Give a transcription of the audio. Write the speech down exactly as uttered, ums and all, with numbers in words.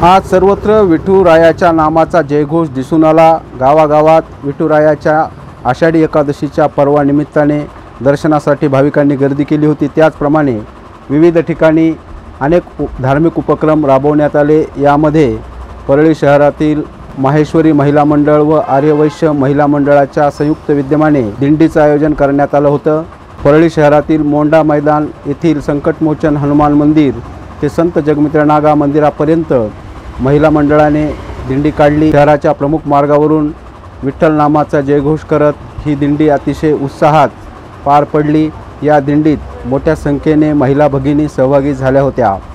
आज सर्वत्र विठुरायाच्या नामाचा जयघोष दिसून आला। गावागावात विठुरायाच्या आषाढी एकादशीच्या पर्वानिमित्ताने दर्शनासाठी भाविकांनी गर्दी केली होती। त्याचप्रमाणे विविध ठिकाणी अनेक धार्मिक उपक्रम राबवण्यात आले। यामध्ये परळी शहरातील माहेश्वरी महिला मंडळ व आर्यवैश्य महिला मंडळाच्या संयुक्त विद्यमाने दिंडीचं आयोजन करण्यात आलं होतं। परळी शहरातील मोंडा मैदान येथील संकटमोचन हनुमान मंदिर ते संत जगमित्र नागा मंदिरापर्यंत महिला मंडळाने दिंडी काढली। शहराच्या प्रमुख मार्गावरून विठ्ठल नामाचा जयघोष करत ही दिंडी अतिशय उत्साहात पार पडली। या दिंडीत मोठ्या संख्येने महिला भगिनी सहभागी झाल्या होत्या।